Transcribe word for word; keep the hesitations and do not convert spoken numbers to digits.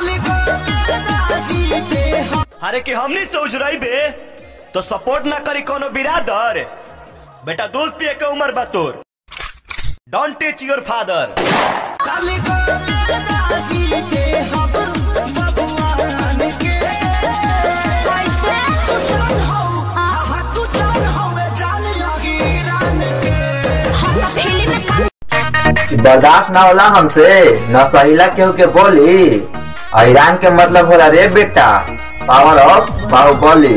अरे कि हमनी सोच रही बे तो सपोर्ट ना करी कोनो बिरादर। बेटा दूध पिए के उम्र बा तोर। Don't teach your father. बर्दाश्त ना होला हमसे न सहिला केहू के बोली। ईरान के मतलब होला रे बेटा पावर ऑफ बाहुबली।